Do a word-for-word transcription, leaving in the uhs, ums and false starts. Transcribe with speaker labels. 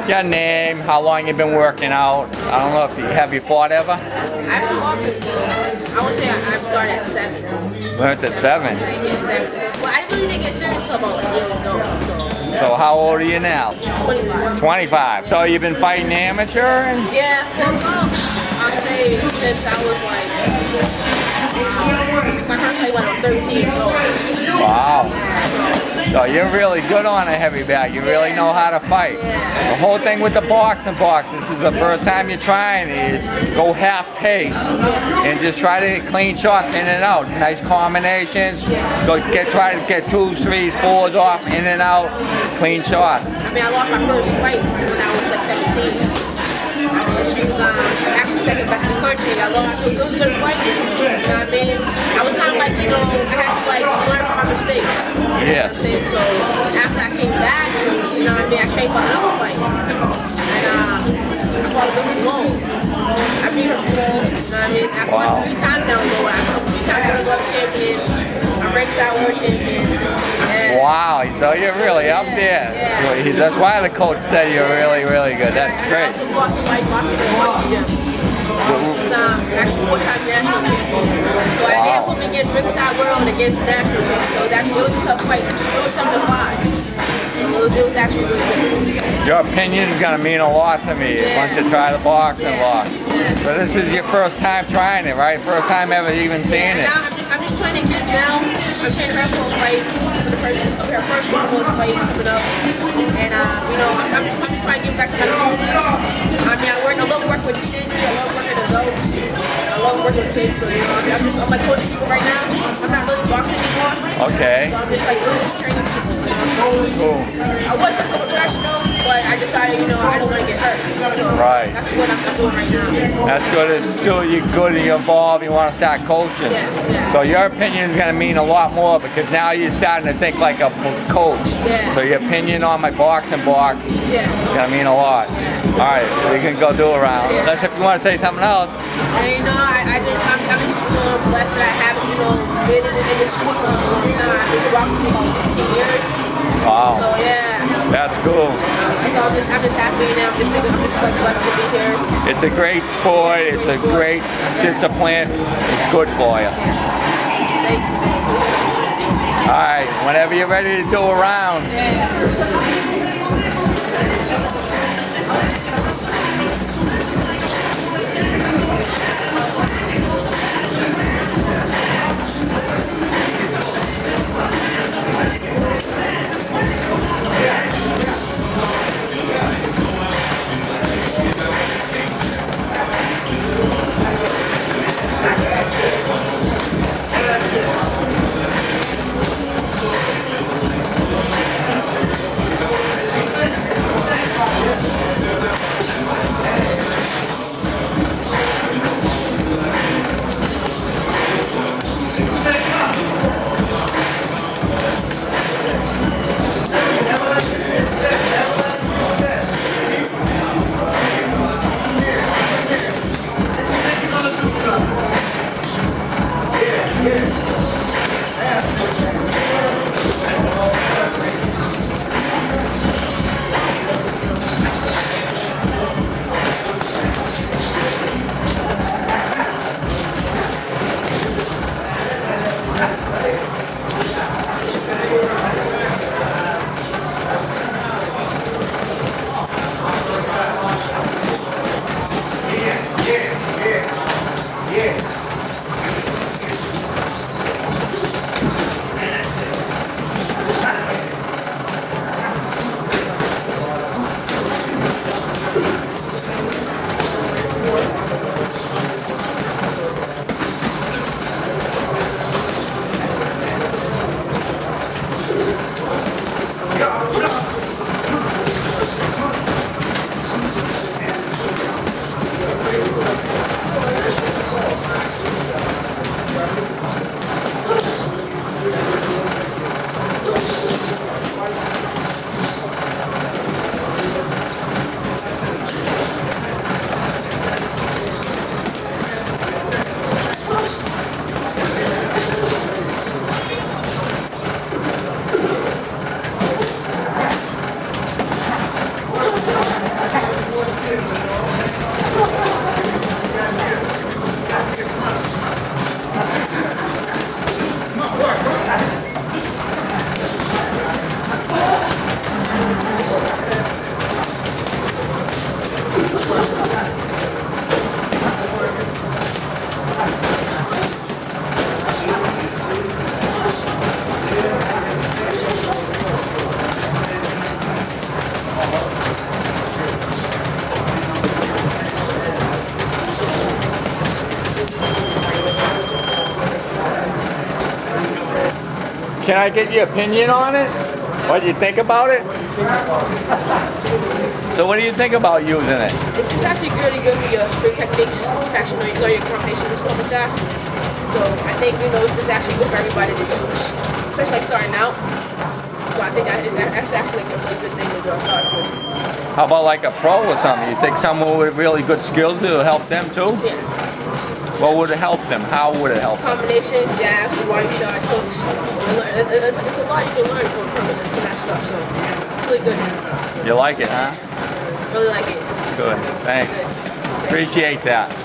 Speaker 1: Your name, how long you've been working out. I don't know if you have you fought ever?
Speaker 2: I've been boxing. I would say I, I've started at seven.
Speaker 1: Learned at seven.
Speaker 2: Yeah, seven. Well, I really didn't get serious until about like eight years old. So.
Speaker 1: So how old are you now?
Speaker 2: twenty-five.
Speaker 1: twenty-five. So you've been fighting amateur? And
Speaker 2: Yeah, for about, I'll say since I was like, um, my first fight when I was thirteen years old.
Speaker 1: Wow. So you're really good on a heavy bag. You really know how to fight. The whole thing with the boxing box, this is the first time you're trying, is go half pace and just try to get clean shots in and out. Nice combinations. Go get try to get twos, threes, fours off, in and out, clean shots.
Speaker 2: I mean, I lost my first fight when I was like seventeen. I was, she was um, actually second best in the country. I lost. So it was a good fight. You know what I mean? I was kind of like, you know, I had to like learn from my mistakes.
Speaker 1: Yeah.
Speaker 2: You know what I'm saying? So after I came back, you know what I mean, I trained for another fight. And uh, I fought Elizabeth Lowe. I beat her below. You know what I mean? I fought
Speaker 1: Wow.
Speaker 2: three times down low. I come three times world glove champion. I'm ringside world champion. And
Speaker 1: Wow, so you're really up there.
Speaker 2: Yeah.
Speaker 1: That's why the coach said you're really, really good. That's
Speaker 2: I
Speaker 1: great.
Speaker 2: also lost the white basketball white gym. It's um, actually four-time national champion. So I didn't put me against ringside world against national champion. So it was actually it was a tough fight. It was seven to five. So it was, it was actually really good.
Speaker 1: Your opinion is going to mean a lot to me
Speaker 2: Yeah.
Speaker 1: once you try the boxing
Speaker 2: Yeah.
Speaker 1: box.
Speaker 2: Yeah.
Speaker 1: So this is your first time trying it, right? First time ever even seeing
Speaker 2: And
Speaker 1: it.
Speaker 2: now I'm just, I'm just training kids now. I'm training her for a fight, for the first, for her first Golden Gloves fight coming up. And um, you know, I'm, I'm just, I'm just trying to give back to my community. I mean, I work, I love working with teenagers. I love working with adults. I love working with kids. So you know, I mean, I'm just, I'm like coaching people right now. I'm not really boxing anymore.
Speaker 1: Okay.
Speaker 2: So I'm just like really just training people.
Speaker 1: Cool.
Speaker 2: I was gonna go professional, but I decided, you know, I don't want to get hurt. So
Speaker 1: Right.
Speaker 2: That's what I'm doing right now.
Speaker 1: That's good. It's still you're good and you're involved. You want to start coaching.
Speaker 2: Yeah, yeah.
Speaker 1: So your opinion is going to mean a lot more because now you're starting to think like a coach.
Speaker 2: Yeah.
Speaker 1: So your opinion on my boxing box
Speaker 2: Yeah.
Speaker 1: is going to mean a lot.
Speaker 2: Yeah.
Speaker 1: All right, we can go do a round.
Speaker 2: Yeah.
Speaker 1: Unless if you want to say something else.
Speaker 2: And you know, I, I just, I'm, I'm just, you know, blessed that I haven't, you know, been in, in this sport for a long time. I've been walking for about sixteen years.
Speaker 1: Wow.
Speaker 2: So yeah.
Speaker 1: That's cool.
Speaker 2: So I'm just, I'm just happy and I'm just, I'm just like blessed to be here.
Speaker 1: It's a great sport.
Speaker 2: Yeah,
Speaker 1: it's a
Speaker 2: sport.
Speaker 1: great
Speaker 2: Yeah.
Speaker 1: discipline. It's good for you.
Speaker 2: Thank you.
Speaker 1: All right, whenever you're ready to do a round.
Speaker 2: Yeah.
Speaker 1: can I get your opinion on it? What do you think about it? So what do you think about using it?
Speaker 2: It's, it's actually really good for your, for your techniques, actually know, you know your combinations and stuff like that. So I think, you know, it's actually good for everybody to use, especially like starting out. So I think that it's actually, actually like a really good thing to do start with.
Speaker 1: How about like a pro or something? You think someone with really good skills will help them too?
Speaker 2: Yeah.
Speaker 1: What would it help them? How would it help them?
Speaker 2: Combination, jabs, wide shots, hooks. It's, it's a lot you can learn from, from, from that stuff, so it's really good.
Speaker 1: You like it, huh?
Speaker 2: Really like it.
Speaker 1: Good. Thanks.
Speaker 2: Good.
Speaker 1: Appreciate that.